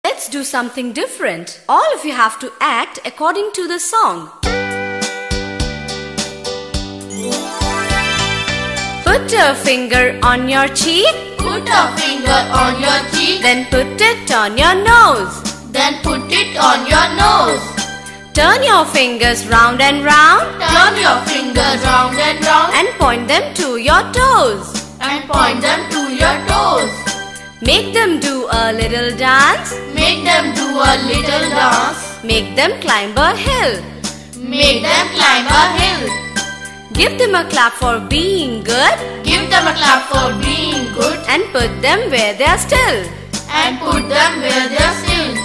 Let's do something different. All of you have to act according to the song. Put a finger on your cheek. Put a finger on your cheek. Then put it on your nose. Then put it on your nose. Turn your fingers round and round. Turn your fingers round and round. And point them to your toes. And point them to your toes. Make them do a little dance. Make them do a little dance. Make them climb a hill. Make them climb a hill. Give them a clap for being good. Give them a clap for being good. And put them where they are still. And put them where they are still.